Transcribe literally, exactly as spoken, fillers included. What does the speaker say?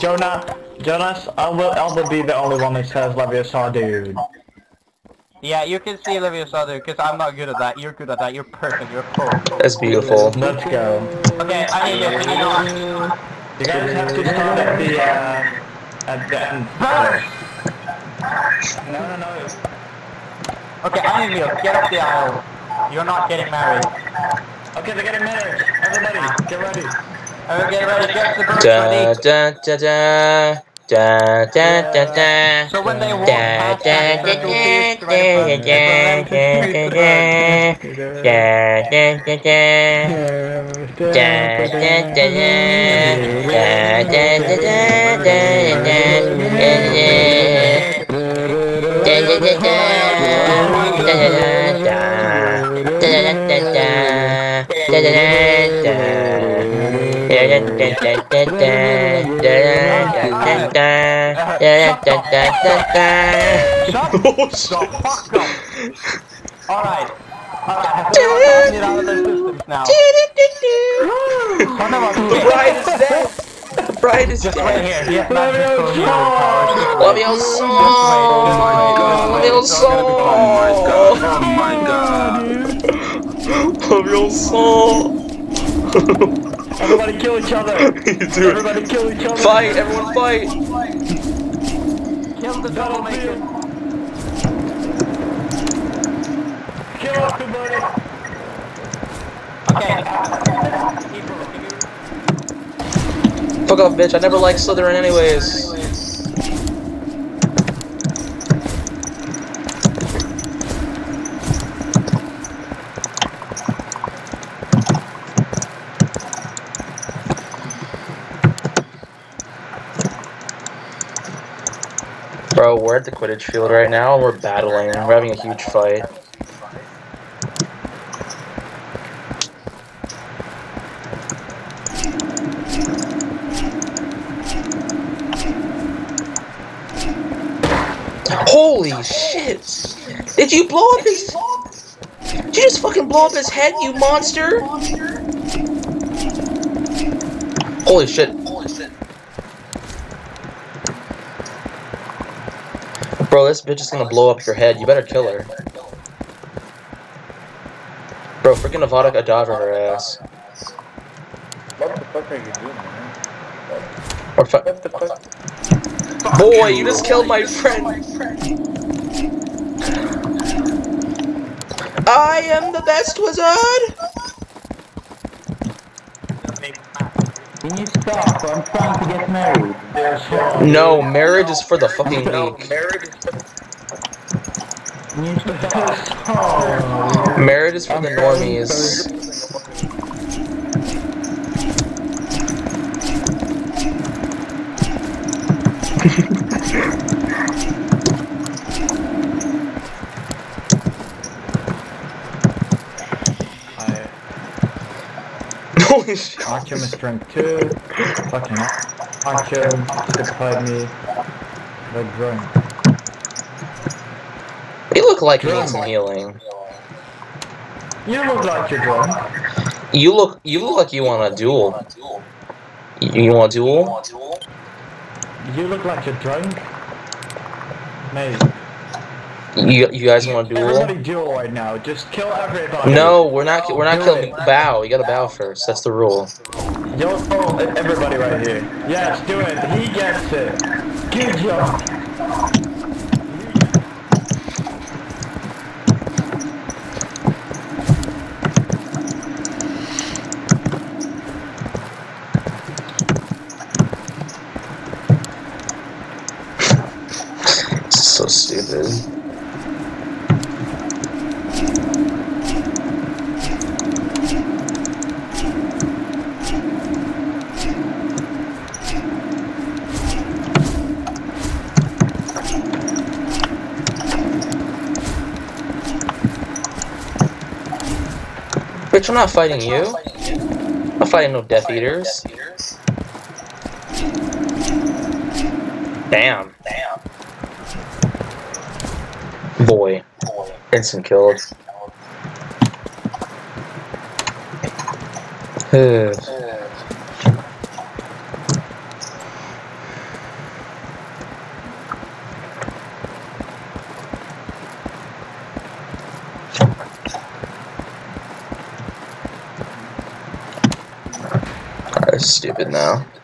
Jonah, Jonas, I will, I will be the only one that says Leviosa, dude. Yeah, you can see Leviosa, dude, because I'm not good at that. You're good at that. You're perfect. You're a pro. That's beautiful. Let's go. Okay, I need this. I need not. You guys have to start at the, uh, at the end first. No, no, no. Okay, I need milk. Get up the aisle. You're not getting married. Okay, they're getting married. Everybody, get ready. Okay, get ready. Get the birds Da ready. da da da da da da da. So when they walk Da past da that da circle, da please da direct da them. da da da da Shut the fuck up! Alright. Alright, have everyone it out of their systems now. The bride is dead! The bride is Just wait dead! here. He has magical healing powers. Leviosa! Leviosa! Leviosa! Everybody kill each other! Dude, Everybody kill each other! fight! Everyone fight! Kill the troublemaker. Kill everybody! Okay. Fuck off, bitch. I never liked Slytherin anyways. Bro, we're at the Quidditch field right now and we're battling. We're having a huge fight. Holy shit! Did you blow up his... Did you just fucking blow up his head, you monster? Holy shit. Bro, this bitch is gonna blow up your head. You better kill her. Bro, freaking Avada Kedavra her ass. What the fuck are you doing, man? Or fu- What the fuck? Boy, you just killed my friend. I am the best wizard. Can you stop? I'm trying to get married. No, marriage is for the fucking weak. Can you stop? Marriage is for the normies. Holy shit. Archum is strength two. Fucking Archum supplied me the drunk. You look like you need some healing. You look like you're drunk. You look you look like you want a duel. You, you want a duel? You look like you're drunk. Mate. You you guys want a duel? Everybody duel right now. Just kill everybody. No, we're not we're not Do killing it. bow. You gotta bow first. That's the rule. Yo, oh, everybody right here. Yes, do it. He gets it. Good job. So stupid. Bitch, I'm not fighting you. I'm not fighting no Death Eaters. Damn. Boy. Instant killed. stupid now.